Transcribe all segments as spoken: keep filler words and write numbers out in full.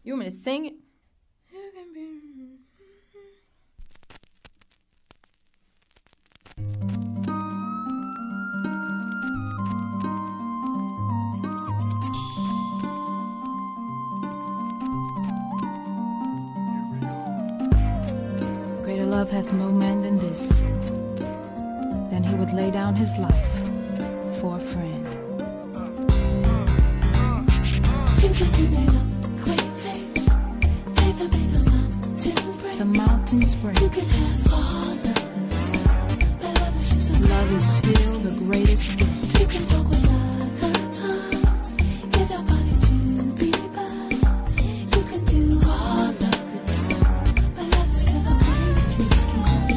You want me to sing it? You can be... Greater love hath no man than this, than he would lay down his life for a friend. You can be made up, great faith, faith that make the mountains break. The mountains break. You can have all of this, but love is just a Love is still the greatest gift. You can talk with other tongues, give your body to be bound. You can do all of this, but love is still the greatest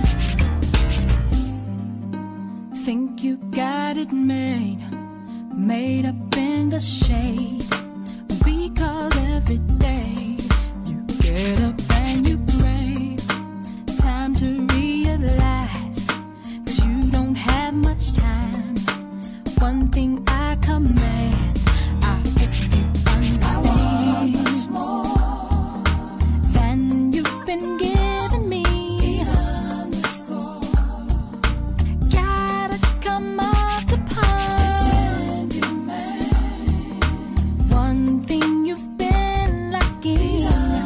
gift. Think you got it made, made up in the shade. Because every day you get up and you pray. Time to realize, 'cause you don't have much time. One thing I command, I hope you understand. Much more than you've been giving me. Gotta come up to par. One thing you've been lacking.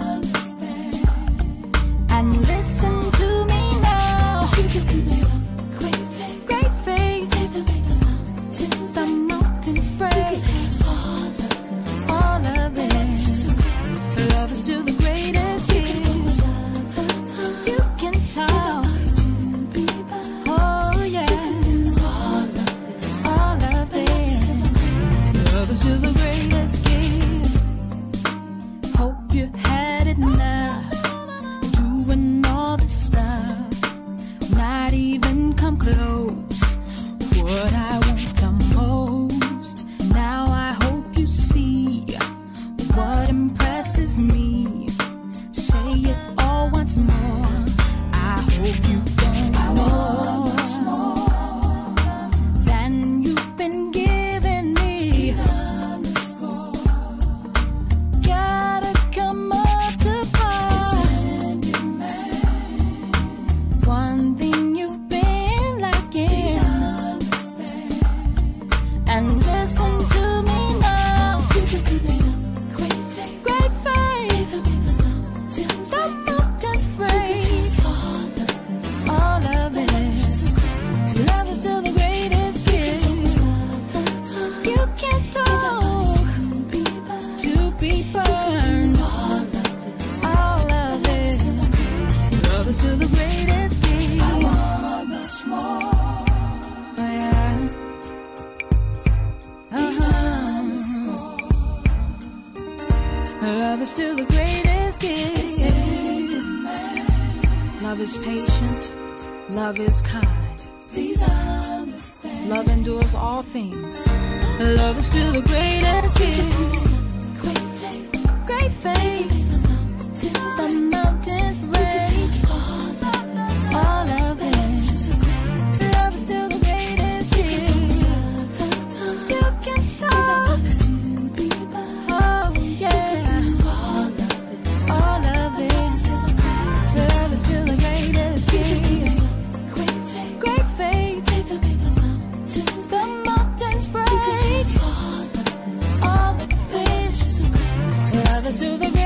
And listen to me now. You can be made up, great faith, Great faith, faith that make the mountains the break. mountains break. All of it. Love is still the greatest gift. You can talk. Oh yeah. All of it. Love is still the greatest gift. Hope you had enough. Doing all this stuff. Not even come close. What I want the most. Now I hope you see what impresses me. Say it all once more. I hope you don't know than you've been giving me. Gotta come up to par. One thing you've been lacking. And listen to me now. You can be made up, great faith, Great faith, faith that make the mountains the break. mountains break. All of it. Love is still the greatest gift. You can talk to be burned. All of it. Love is still the greatest gift. I want much more. Yeah. Uh-huh. Love is still the greatest gift. Love is patient. Love is kind. Please understand. Love endures all things. Love is still the greatest gift. Great faith, Great faith. The mountains break. All of it. Love is still the greatest gift. You can talk. Oh yeah. All of it. Love is still the greatest gift. Great faith. The mountains break. All of it. Love is still the greatest.